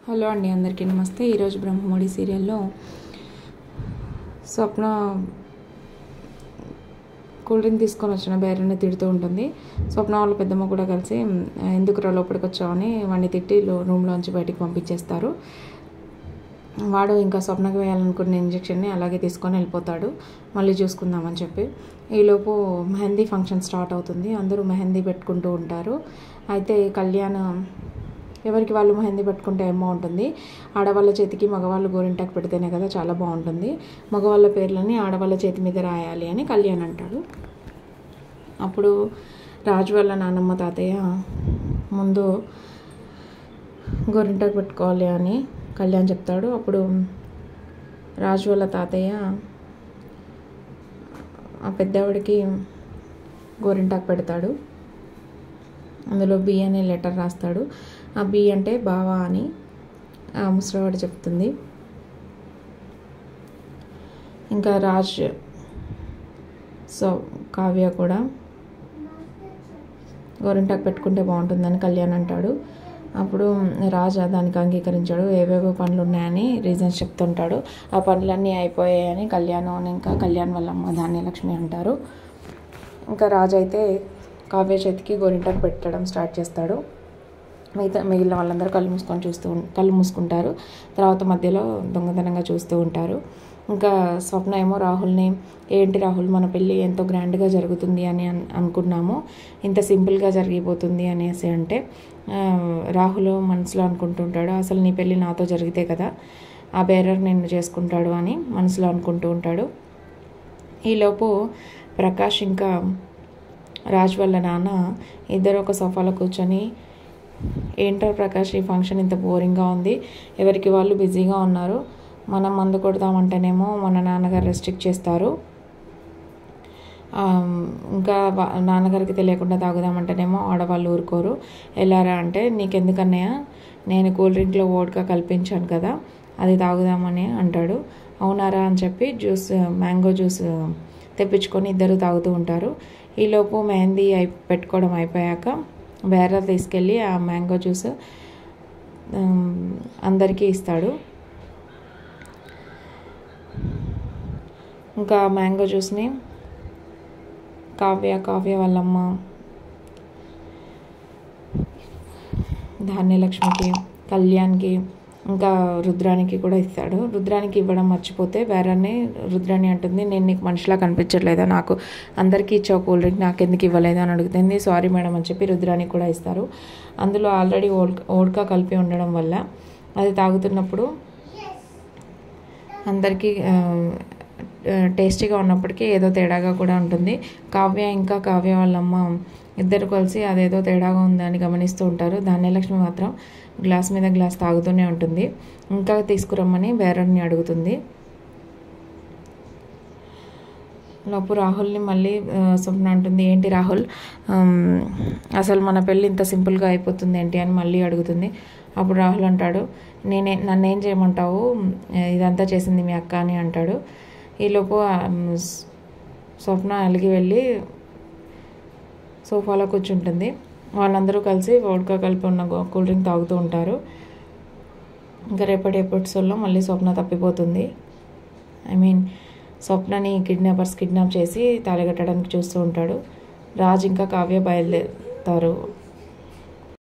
Hello అండి, అందరికీ నమస్తే. ఈరోజు బ్రహ్మముడి సీరియల్లో స్వప్న కూల్ డ్రింక్ తీసుకొని వచ్చిన బేరని తిడుతూ ఉంటుంది. స్వప్న వాళ్ళ పెద్దమ్మ కూడా కలిసి ఎందుకురా లోపలికి వచ్చావని వాడిని తిట్టి రూమ్లోంచి బయటికి పంపించేస్తారు. వాడు ఇంకా స్వప్నకు వేయాలనుకున్న ఇంజెక్షన్ని అలాగే తీసుకొని వెళ్ళిపోతాడు, మళ్ళీ చూసుకుందామని చెప్పి. ఈలోపు మెహందీ ఫంక్షన్ స్టార్ట్ అవుతుంది. అందరూ మెహందీ పెట్టుకుంటూ ఉంటారు. అయితే కళ్యాణ్ ఎవరికి వాళ్ళు మెహందీ పెట్టుకుంటే ఏమో ఉంటుంది. ఆడవాళ్ళ చేతికి మగవాళ్ళు గోరింటాకు పెడితేనే కదా చాలా బాగుంటుంది. మగవాళ్ళ పేర్లని ఆడవాళ్ళ చేతి మీద రాయాలి అని కళ్యాణ్ అంటాడు. అప్పుడు రాజు వాళ్ళ నాన్నమ్మ తాతయ్య ముందు గోరింటాకు పెట్టుకోవాలి అని కళ్యాణ్ చెప్తాడు. అప్పుడు రాజు వాళ్ళ తాతయ్య ఆ పెద్దవాడికి గోరింటాకు పెడతాడు. అందులో బి అనే లెటర్ రాస్తాడు. ఆ బి అంటే బావా అని ఆ ముసలివాడు చెప్తుంది. ఇంకా రాజ్ కావ్య కూడా గోరింటాకు పెట్టుకుంటే బాగుంటుందని కళ్యాణ్ అంటాడు. అప్పుడు రాజా దానికి అంగీకరించాడు. ఏవేవో పనులు ఉన్నాయని రీజన్స్ చెప్తుంటాడు. ఆ పనులన్నీ అయిపోయాయని కళ్యాణ్ వాళ్ళ అమ్మ ధాన్యలక్ష్మి అంటారు. ఇంకా రాజు అయితే కావ్య చేతికి గోరింటాకు పెట్టడం స్టార్ట్ చేస్తాడు. మిగిలిన వాళ్ళందరూ కళ్ళు మూసుకుంటారు. తర్వాత మధ్యలో దొంగతనంగా చూస్తూ ఉంటారు. ఇంకా స్వప్న ఏమో రాహుల్ని, ఏంటి రాహుల్, మన పెళ్ళి ఎంతో గ్రాండ్గా జరుగుతుంది అని అనుకున్నాము, ఇంత సింపుల్గా జరిగిపోతుంది అనేసి అంటే రాహుల్ మనసులో అనుకుంటుంటాడు, అసలు నీ పెళ్ళి నాతో జరిగితే కదా ఆ బేరర్ నిన్ను చేసుకుంటాడు అని మనసులో అనుకుంటూ ఉంటాడు. ఈలోపు ప్రకాష్ ఇంకా రాజ్ వాళ్ళ నాన్న ఇద్దరు ఒక సోఫాలో కూర్చొని, ఏంటో ప్రకాష్ ఈ ఫంక్షన్ ఇంత బోరింగ్గా ఉంది, ఎవరికి వాళ్ళు బిజీగా ఉన్నారు, మనం మందు కొడదామంటేనేమో మన నాన్నగారు రెస్ట్రిక్ట్ చేస్తారు, ఇంకా నాన్నగారికి తెలియకుండా తాగుదామంటేనేమో ఆడవాళ్ళు ఊరుకోరు, ఎలారా అంటే నీకెందుకన్నయ్య, నేను కూల్ డ్రింక్లో వోడ్కా కల్పించాను కదా అది తాగుదామని అంటాడు. అవునారా అని చెప్పి మ్యాంగో జ్యూస్ తెప్పించుకొని ఇద్దరు తాగుతూ ఉంటారు. ఈలోపు మెహందీ పెట్టుకోవడం అయిపోయాక బేరర్ తీసుకెళ్ళి ఆ మ్యాంగో జ్యూస్ అందరికీ ఇస్తాడు. ఇంకా మ్యాంగో జ్యూస్ని కావ్య వాళ్ళమ్మ ధాన్యలక్ష్మికి, కళ్యాణ్కి, ఇంకా రుద్రానికి కూడా ఇస్తాడు. రుద్రానికి ఇవ్వడం మర్చిపోతే బేరర్ని రుద్రాని అంటుంది, నేను నీకు మనిషిలా కనిపించట్లేదా, నాకు అందరికీ ఇచ్చావు కూల్ డ్రింక్, నాకు ఎందుకు ఇవ్వలేదు అని అడుగుతుంది. సారీ మేడం అని చెప్పి రుద్రానికి కూడా ఇస్తారు. అందులో ఆల్రెడీ ఓడ్కా కలిపి ఉండడం వల్ల అది తాగుతున్నప్పుడు అందరికీ టేస్టీగా ఉన్నప్పటికీ ఏదో తేడాగా కూడా ఉంటుంది. కావ్య వాళ్ళమ్మ ఇద్దరు కలిసి అదేదో తేడాగా ఉందని గమనిస్తూ ఉంటారు. ధాన్యలక్ష్మి మాత్రం గ్లాస్ మీద గ్లాస్ తాగుతూనే ఉంటుంది. ఇంకా తీసుకురమ్మని బేరర్ని అడుగుతుంది. లోపు రాహుల్ని మళ్ళీ స్వప్న అంటుంది, ఏంటి రాహుల్, అసలు మన పెళ్ళి ఇంత సింపుల్గా అయిపోతుంది ఏంటి అని మళ్ళీ అడుగుతుంది. అప్పుడు రాహుల్ అంటాడు, నన్నేం చేయమంటావు, ఇదంతా చేసింది మీ అక్క అని అంటాడు. ఈలోపు స్వప్న అలిగి వెళ్ళి సోఫాలో కూర్చుంటుంది. వాళ్ళందరూ కలిసి వోడ్కా కలిపి ఉన్న కూల్ డ్రింక్ తాగుతూ ఉంటారు. ఇంకా రేపటి ఎపిసోడ్లో మళ్ళీ స్వప్న తప్పిపోతుంది. స్వప్నని కిడ్నాప్ చేసి తాళిగట్టడానికి చూస్తూ ఉంటాడు. రాజ్ ఇంకా కావ్య బయలుదేరుతారు.